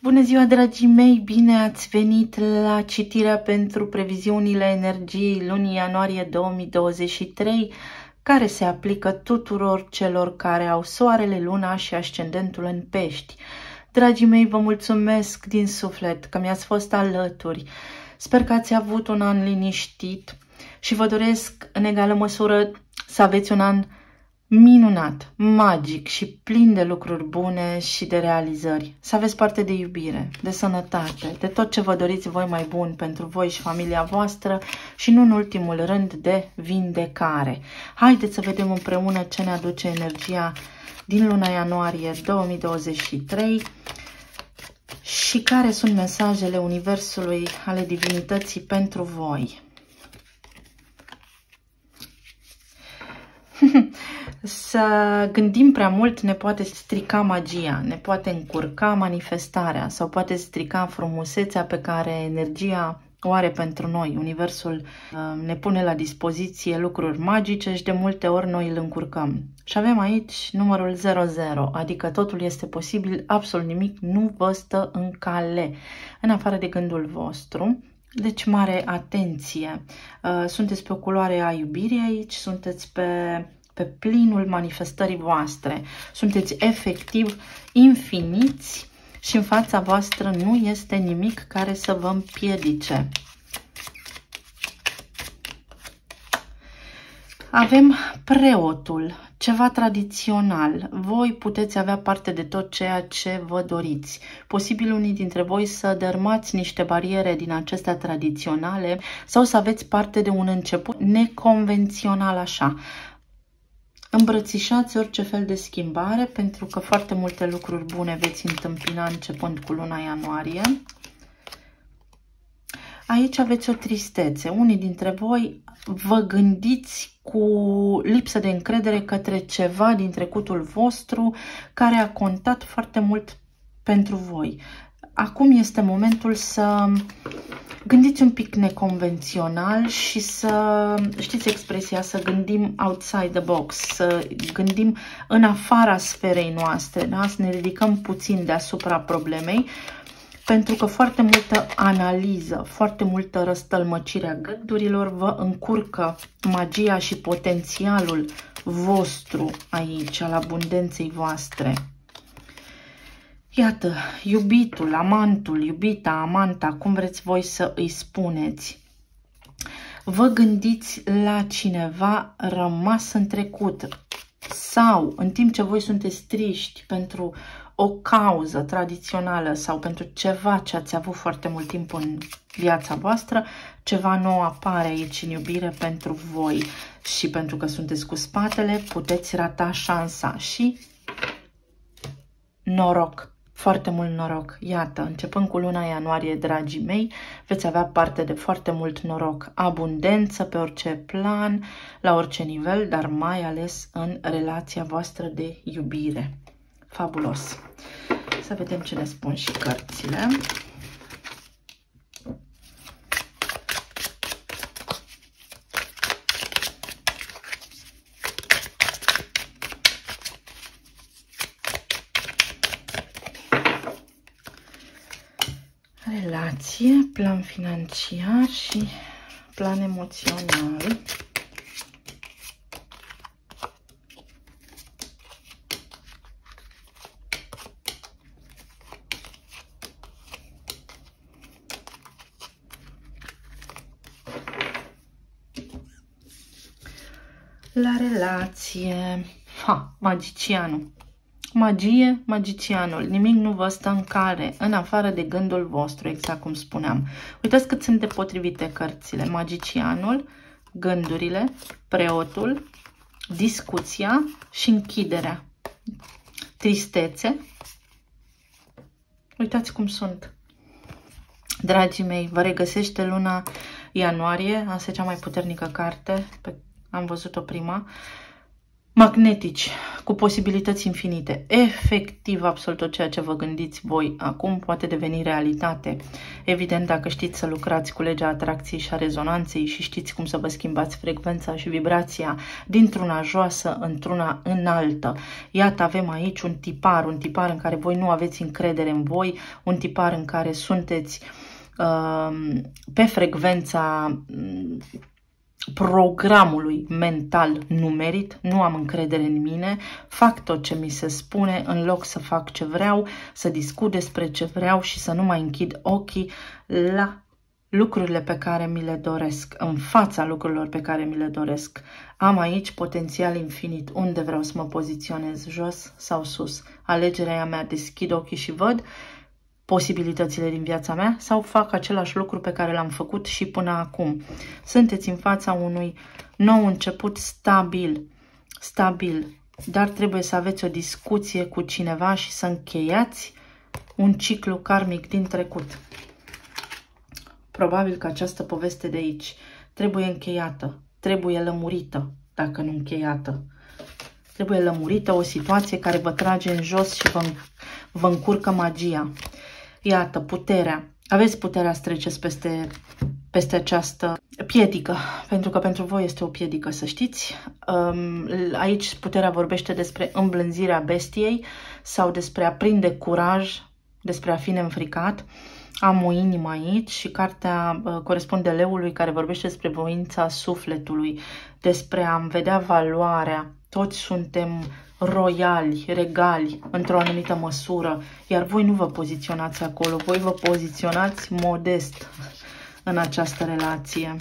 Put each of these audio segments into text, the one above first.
Bună ziua, dragii mei! Bine ați venit la citirea pentru previziunile energiei lunii ianuarie 2023, care se aplică tuturor celor care au soarele, luna și ascendentul în pești. Dragii mei, vă mulțumesc din suflet că mi-ați fost alături. Sper că ați avut un an liniștit și vă doresc în egală măsură să aveți un an minunat, magic și plin de lucruri bune și de realizări. Să aveți parte de iubire, de sănătate, de tot ce vă doriți voi mai bun pentru voi și familia voastră și nu în ultimul rând de vindecare. Haideți să vedem împreună ce ne aduce energia din luna ianuarie 2023 și care sunt mesajele Universului, ale Divinității pentru voi. Să gândim prea mult ne poate strica magia, ne poate încurca manifestarea sau poate strica frumusețea pe care energia o are pentru noi. Universul ne pune la dispoziție lucruri magice și de multe ori noi îl încurcăm. Și avem aici numărul 00, adică totul este posibil, absolut nimic nu vă stă în cale, în afară de gândul vostru. Deci mare atenție! Sunteți pe o culoare a iubirii aici, sunteți pe plinul manifestării voastre. Sunteți efectiv infiniți și în fața voastră nu este nimic care să vă împiedice. Avem preotul, ceva tradițional. Voi puteți avea parte de tot ceea ce vă doriți. Posibil unii dintre voi să dărmați niște bariere din acestea tradiționale sau să aveți parte de un început neconvențional așa. Îmbrățișați orice fel de schimbare, pentru că foarte multe lucruri bune veți întâmpina începând cu luna ianuarie. Aici aveți o tristețe. Unii dintre voi vă gândiți cu lipsă de încredere către ceva din trecutul vostru care a contat foarte mult pentru voi. Acum este momentul să gândiți un pic neconvențional și să, știți expresia, să gândim outside the box, să gândim în afara sferei noastre, da? Să ne ridicăm puțin deasupra problemei, pentru că foarte multă analiză, foarte multă răstălmăcire a gândurilor vă încurcă magia și potențialul vostru aici, al abundenței voastre. Iată, iubitul, amantul, iubita, amanta, cum vreți voi să îi spuneți. Vă gândiți la cineva rămas în trecut sau în timp ce voi sunteți triști pentru o cauză tradițională sau pentru ceva ce ați avut foarte mult timp în viața voastră, ceva nou apare aici în iubire pentru voi și pentru că sunteți cu spatele puteți rata șansa și noroc. Foarte mult noroc. Iată, începând cu luna ianuarie, dragii mei, veți avea parte de foarte mult noroc, abundență pe orice plan, la orice nivel, dar mai ales în relația voastră de iubire. Fabulos! Să vedem ce ne spun și cărțile. Relație, plan financiar și plan emoțional. La relație, magicianul. Magie, magicianul, nimic nu vă stă în cale, în afară de gândul vostru, exact cum spuneam. Uitați cât sunt de potrivite cărțile. Magicianul, gândurile, preotul, discuția și închiderea. Tristețe. Uitați cum sunt. Dragii mei, vă regăsește luna ianuarie, asta e cea mai puternică carte, am văzut-o prima. Magnetici, cu posibilități infinite. Efectiv, absolut tot ceea ce vă gândiți voi acum poate deveni realitate. Evident, dacă știți să lucrați cu legea atracției și a rezonanței și știți cum să vă schimbați frecvența și vibrația dintr-una joasă într-una înaltă. Iată, avem aici un tipar în care voi nu aveți încredere în voi, un tipar în care sunteți pe frecvența programului mental numerit, nu am încredere în mine, fac tot ce mi se spune în loc să fac ce vreau, să discut despre ce vreau și să nu mai închid ochii la lucrurile pe care mi le doresc, în fața lucrurilor pe care mi le doresc. Am aici potențial infinit, unde vreau să mă poziționez, jos sau sus. Alegerea mea, deschid ochii și văd posibilitățile din viața mea sau fac același lucru pe care l-am făcut și până acum. Sunteți în fața unui nou început stabil, dar trebuie să aveți o discuție cu cineva și să încheiați un ciclu karmic din trecut. Probabil că această poveste de aici trebuie încheiată, trebuie lămurită, dacă nu încheiată. Trebuie lămurită o situație care vă trage în jos și vă încurcă magia. Iată, puterea. Aveți puterea să treceți peste această piedică, pentru că pentru voi este o piedică, să știți. Aici puterea vorbește despre îmblânzirea bestiei sau despre a prinde curaj, despre a fi neînfricat. Am o inimă aici și cartea corespunde leului, care vorbește despre voința sufletului, despre a-mi vedea valoarea. Toți suntem royali, regali, într-o anumită măsură, iar voi nu vă poziționați acolo, voi vă poziționați modest în această relație.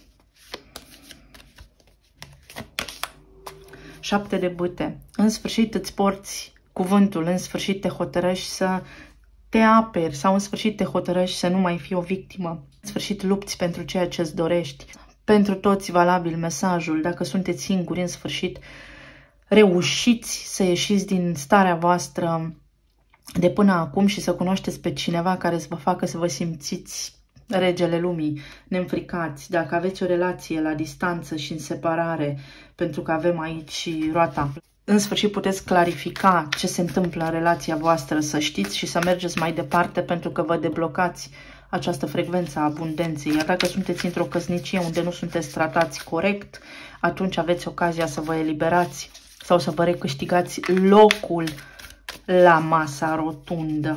7 de bâte. În sfârșit îți porți cuvântul, în sfârșit te hotărăști să te aperi sau în sfârșit te hotărăști să nu mai fii o victimă. În sfârșit lupți pentru ceea ce îți dorești. Pentru toți valabil mesajul, dacă sunteți singuri, în sfârșit reușiți să ieșiți din starea voastră de până acum și să cunoașteți pe cineva care să vă facă să vă simțiți regele lumii, neînfricați. Dacă aveți o relație la distanță și în separare, pentru că avem aici roata, în sfârșit puteți clarifica ce se întâmplă în relația voastră, să știți și să mergeți mai departe, pentru că vă deblocați această frecvență a abundenței. Iar dacă sunteți într-o căsnicie unde nu sunteți tratați corect, atunci aveți ocazia să vă eliberați sau să vă recâștigați locul la masa rotundă.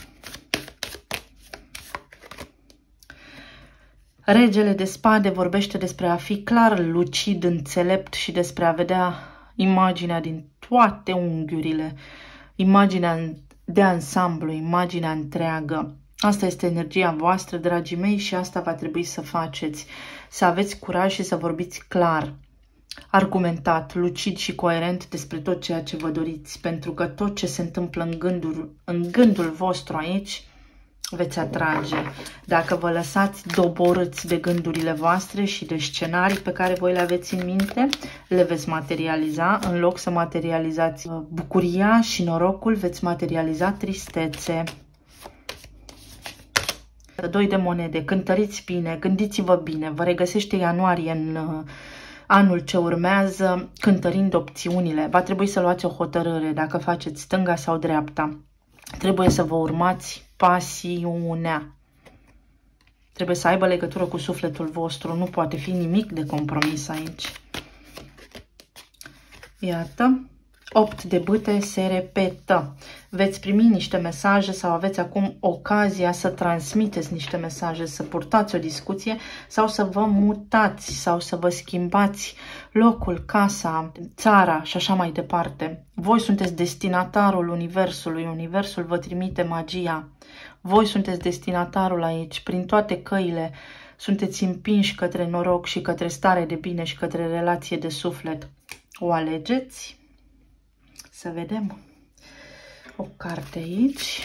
Regele de spade vorbește despre a fi clar, lucid, înțelept și despre a vedea imaginea din toate unghiurile, imaginea de ansamblu, imaginea întreagă. Asta este energia voastră, dragii mei, și asta va trebui să faceți. Să aveți curaj și să vorbiți clar, argumentat, lucid și coerent despre tot ceea ce vă doriți, pentru că tot ce se întâmplă în gândul vostru aici veți atrage. Dacă vă lăsați doborâți de gândurile voastre și de scenarii pe care voi le aveți în minte, le veți materializa. În loc să materializați bucuria și norocul, veți materializa tristețe. 2 de monede. Cântăriți bine, gândiți-vă bine. Vă regăsește ianuarie în anul ce urmează cântărind opțiunile. Va trebui să luați o hotărâre dacă faceți stânga sau dreapta. Trebuie să vă urmați pasiunea. Trebuie să aibă legătură cu sufletul vostru. Nu poate fi nimic de compromis aici. Iată. 8 de bâte se repetă. Veți primi niște mesaje sau aveți acum ocazia să transmiteți niște mesaje, să purtați o discuție sau să vă mutați sau să vă schimbați locul, casa, țara și așa mai departe. Voi sunteți destinatarul universului, universul vă trimite magia. Voi sunteți destinatarul aici, prin toate căile sunteți împinși către noroc și către stare de bine și către relație de suflet. O alegeți? Să vedem. O carte aici.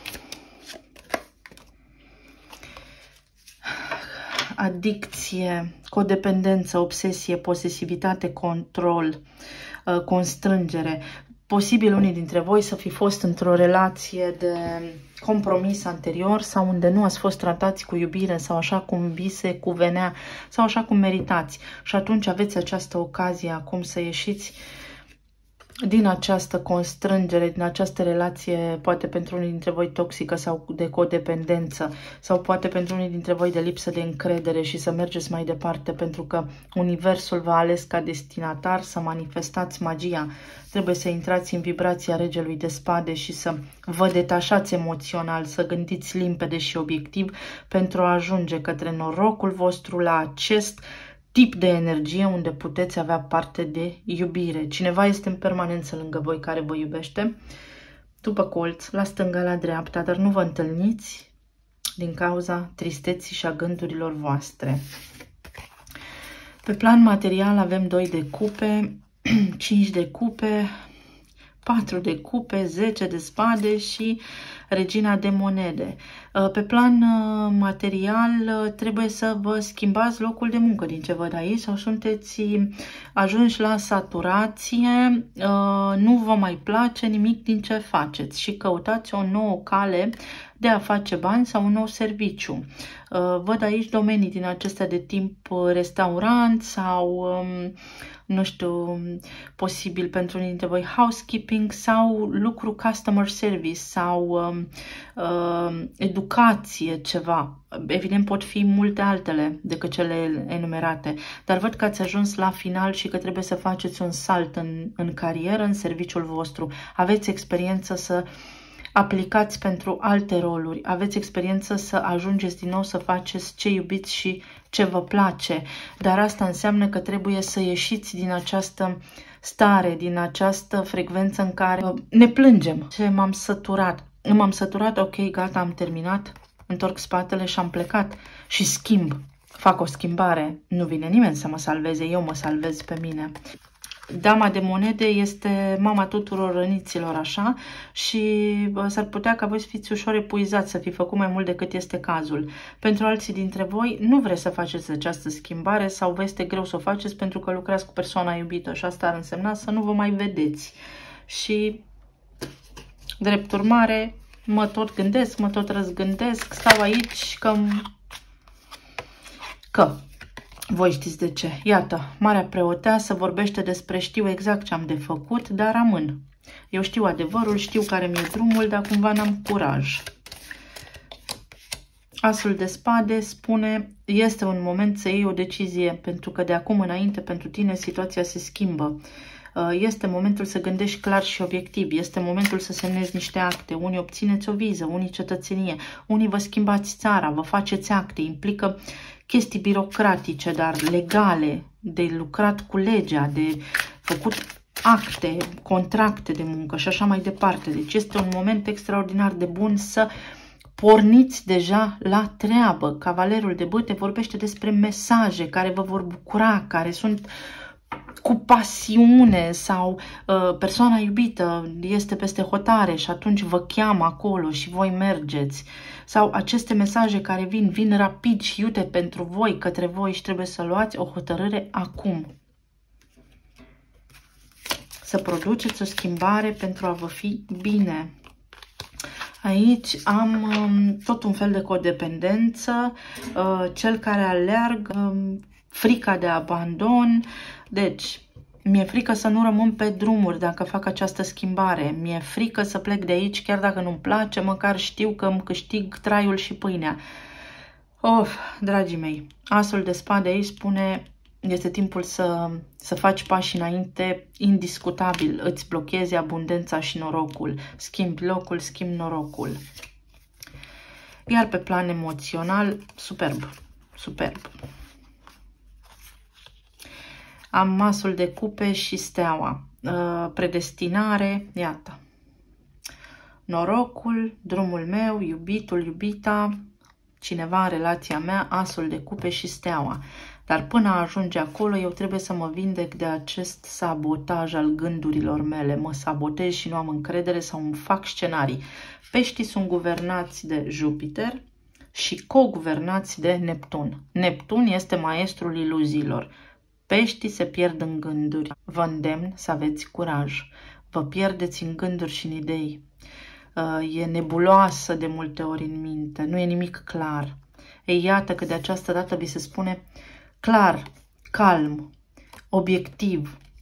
Adicție, codependență, obsesie, posesivitate, control, constrângere. Posibil unii dintre voi să fi fost într-o relație de compromis anterior sau unde nu ați fost tratați cu iubire sau așa cum vi se cuvenea sau așa cum meritați. Și atunci aveți această ocazie acum să ieșiți din această constrângere, din această relație, poate pentru unii dintre voi toxică sau de codependență, sau poate pentru unii dintre voi de lipsă de încredere și să mergeți mai departe, pentru că Universul v-a ales ca destinatar să manifestați magia. Trebuie să intrați în vibrația Regelui de Spade și să vă detașați emoțional, să gândiți limpede și obiectiv pentru a ajunge către norocul vostru, la acest tip de energie unde puteți avea parte de iubire. Cineva este în permanență lângă voi care vă iubește, după colț, la stânga, la dreapta, dar nu vă întâlniți din cauza tristeții și a gândurilor voastre. Pe plan material avem 2 de cupe, 5 de cupe, 4 de cupe, 10 de spade și regina de monede. Pe plan material trebuie să vă schimbați locul de muncă din ce văd aici sau sunteți ajunși la saturație, nu vă mai place nimic din ce faceți și căutați o nouă cale de a face bani sau un nou serviciu. Văd aici domenii din acestea de timp, restaurant sau, nu știu, posibil pentru unii dintre voi housekeeping sau lucru customer service sau educație, ceva. Evident pot fi multe altele decât cele enumerate, dar văd că ați ajuns la final și că trebuie să faceți un salt în carieră, în serviciul vostru. Aveți experiență să aplicați pentru alte roluri, aveți experiență să ajungeți din nou să faceți ce iubiți și ce vă place, dar asta înseamnă că trebuie să ieșiți din această stare, din această frecvență în care ne plângem. Ce m-am săturat? M-am săturat, ok, gata, am terminat, întorc spatele și am plecat și schimb. Fac o schimbare, nu vine nimeni să mă salveze, eu mă salvez pe mine. Dama de monede este mama tuturor răniților, așa, și s-ar putea ca voi să fiți ușor epuizați, să fi făcut mai mult decât este cazul. Pentru alții dintre voi nu vreți să faceți această schimbare sau vă este greu să o faceți pentru că lucrați cu persoana iubită și asta ar însemna să nu vă mai vedeți. Și, drept urmare, mă tot gândesc, mă tot răzgândesc, stau aici că voi știți de ce. Iată, Marea Preoteasă vorbește despre știu exact ce am de făcut, dar rămân. Eu știu adevărul, știu care mi-e drumul, dar cumva n-am curaj. Asul de spade spune, este un moment să iei o decizie, pentru că de acum înainte pentru tine situația se schimbă. Este momentul să gândești clar și obiectiv, este momentul să semnezi niște acte, unii obțineți o viză, unii cetățenie, unii vă schimbați țara, vă faceți acte, implică chestii birocratice, dar legale, de lucrat cu legea, de făcut acte, contracte de muncă și așa mai departe. Deci este un moment extraordinar de bun să porniți deja la treabă. Cavalerul de bâte vorbește despre mesaje care vă vor bucura, care sunt cu pasiune sau persoana iubită este peste hotare și atunci vă cheamă acolo și voi mergeți. Sau aceste mesaje care vin rapid și iute pentru voi, către voi și trebuie să luați o hotărâre acum. Să produceți o schimbare pentru a vă fi bine. Aici am tot un fel de codependență, cel care aleargă, frica de abandon. Deci, mi-e frică să nu rămân pe drumuri dacă fac această schimbare. Mi-e frică să plec de aici, chiar dacă nu-mi place, măcar știu că îmi câștig traiul și pâinea. Dragii mei, Asul de spade aici spune, este timpul să faci pași înainte, indiscutabil, îți blochezi abundența și norocul. Schimbi locul, schimbi norocul. Iar pe plan emoțional, superb, superb. Am Masul de cupe și steaua. Predestinare, iată. Norocul, drumul meu, iubitul, iubita, cineva în relația mea, Asul de cupe și steaua. Dar până ajunge acolo, eu trebuie să mă vindec de acest sabotaj al gândurilor mele. Mă sabotez și nu am încredere sau îmi fac scenarii. Peștii sunt guvernați de Jupiter și co-guvernați de Neptun. Neptun este maestrul iluziilor. Peștii se pierd în gânduri. Vă îndemn să aveți curaj. Vă pierdeți în gânduri și în idei. E nebuloasă de multe ori în minte. Nu e nimic clar. Ei, iată că de această dată vi se spune clar, calm, obiectiv,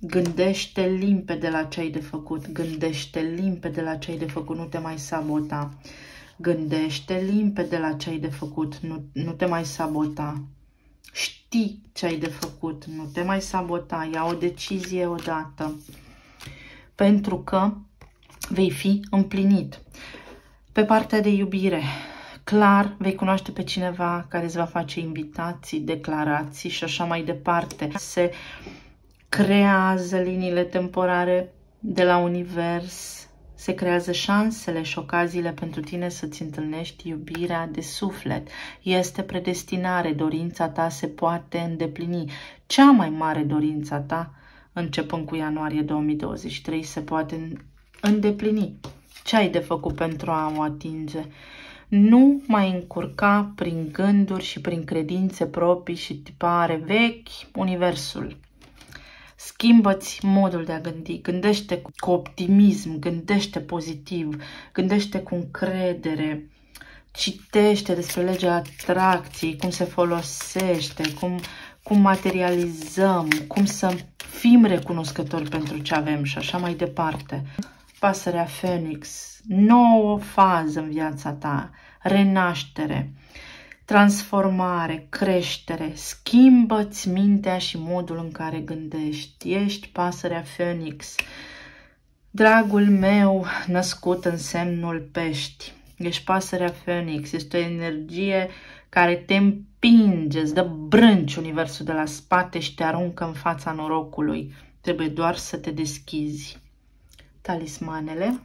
Gândește limpede la ce ai de făcut. Gândește limpede la ce ai de făcut. Nu te mai sabota. Gândește limpede la ce ai de făcut. Nu te mai sabota. Știi ce ai de făcut. Nu te mai sabota. Ia o decizie odată. Pentru că vei fi împlinit. Pe partea de iubire, clar vei cunoaște pe cineva care îți va face invitații, declarații și așa mai departe. Se creează liniile temporare de la univers, se creează șansele și ocaziile pentru tine să-ți întâlnești iubirea de suflet. Este predestinare, dorința ta se poate îndeplini. Cea mai mare dorința ta, începând cu ianuarie 2023, se poate îndeplini. Ce ai de făcut pentru a o atinge? Nu mai încurca prin gânduri și prin credințe proprii și tipare vechi universul. Schimbă-ți modul de a gândi, gândește cu optimism, gândește pozitiv, gândește cu încredere, citește despre legea atracției, cum se folosește, cum materializăm, cum să fim recunoscători pentru ce avem și așa mai departe. Pasărea Phoenix, nouă fază în viața ta, renaștere, transformare, creștere, schimbă-ți mintea și modul în care gândești. Ești pasărea Phoenix, dragul meu născut în semnul pești. Ești pasărea Phoenix, este o energie care te împinge, îți dă brânci universul de la spate și te aruncă în fața norocului. Trebuie doar să te deschizi. Talismanele.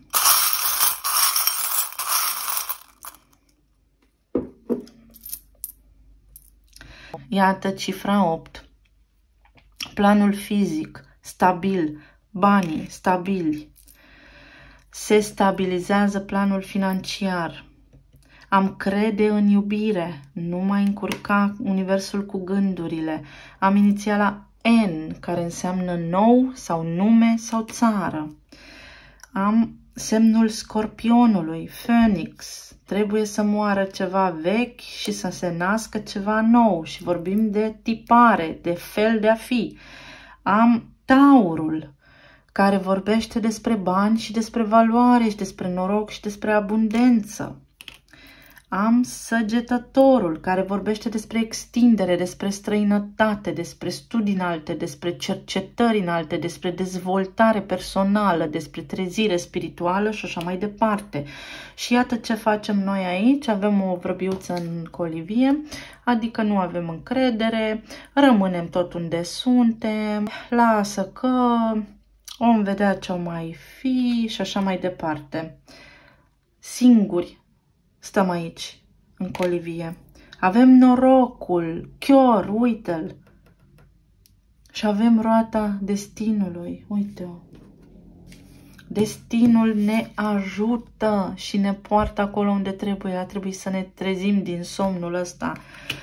Iată cifra 8. Planul fizic, stabil, banii, stabili. Se stabilizează planul financiar. Am crede în iubire, nu mai încurca universul cu gândurile. Am inițiala N, care înseamnă nou sau nume sau țară. Am semnul Scorpionului, Phoenix. Trebuie să moară ceva vechi și să se nască ceva nou. Și vorbim de tipare, de fel de a fi. Am Taurul, care vorbește despre bani și despre valoare și despre noroc și despre abundență. Am Săgetătorul, care vorbește despre extindere, despre străinătate, despre studii înalte, despre cercetări înalte, despre dezvoltare personală, despre trezire spirituală și așa mai departe. Și iată ce facem noi aici. Avem o vrăbiuță în colivie, adică nu avem încredere, rămânem tot unde suntem, lasă că vom vedea ce o mai fi și așa mai departe. Singuri stăm aici, în colivie. Avem norocul, chior, uite-l. Și avem roata destinului, uite-o. Destinul ne ajută și ne poartă acolo unde trebuie. A trebuit să ne trezim din somnul ăsta.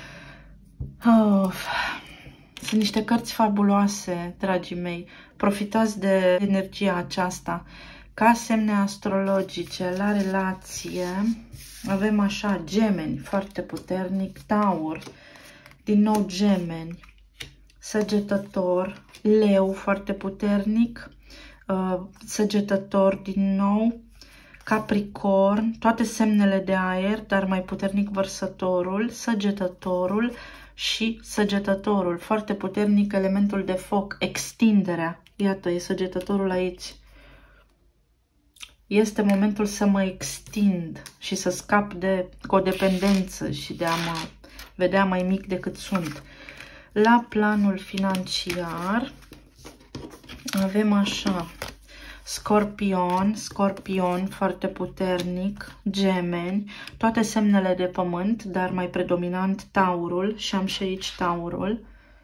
Sunt niște cărți fabuloase, dragii mei. Profitați de energia aceasta. Ca semne astrologice, la relație, avem așa Gemeni, foarte puternic, Taur, din nou Gemeni, Săgetător, Leu, foarte puternic, Săgetător din nou, Capricorn, toate semnele de aer, dar mai puternic Vărsătorul, Săgetătorul și Săgetătorul, foarte puternic elementul de foc, extinderea. Iată, e Săgetătorul aici. Este momentul să mă extind și să scap de codependență și de a mă vedea mai mic decât sunt. La planul financiar avem așa Scorpion, foarte puternic, Gemeni, toate semnele de pământ, dar mai predominant Taurul și am și aici Taurul.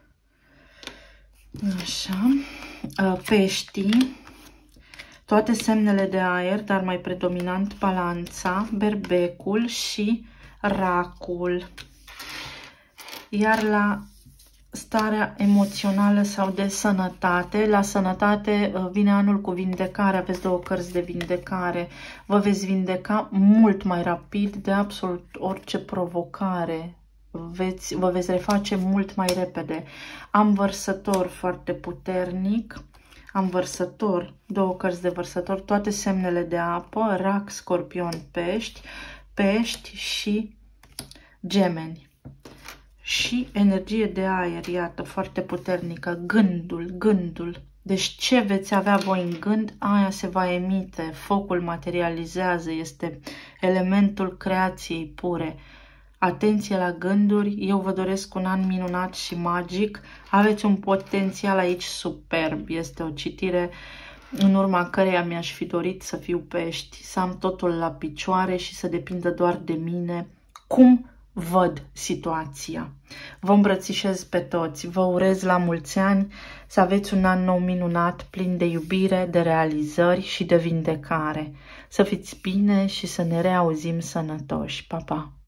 Așa, Peștii, toate semnele de aer, dar mai predominant Balanța, Berbecul și Racul. Iar la starea emoțională sau de sănătate, la sănătate vine anul cu vindecare, aveți două cărți de vindecare, vă veți vindeca mult mai rapid de absolut orice provocare, vă veți reface mult mai repede. Am Vărsător foarte puternic, Am vărsător, 2 cărți de vărsător, toate semnele de apă, rac, scorpion, pești și gemeni. Și energie de aer, iată, foarte puternică, gândul. Deci ce veți avea voi în gând, aia se va emite, focul materializează, este elementul creației pure. Atenție la gânduri, eu vă doresc un an minunat și magic, aveți un potențial aici superb, este o citire în urma căreia mi-aș fi dorit să fiu pești, să am totul la picioare și să depindă doar de mine, cum văd situația. Vă îmbrățișez pe toți, vă urez la mulți ani, să aveți un an nou minunat, plin de iubire, de realizări și de vindecare. Să fiți bine și să ne reauzim sănătoși. Pa, pa!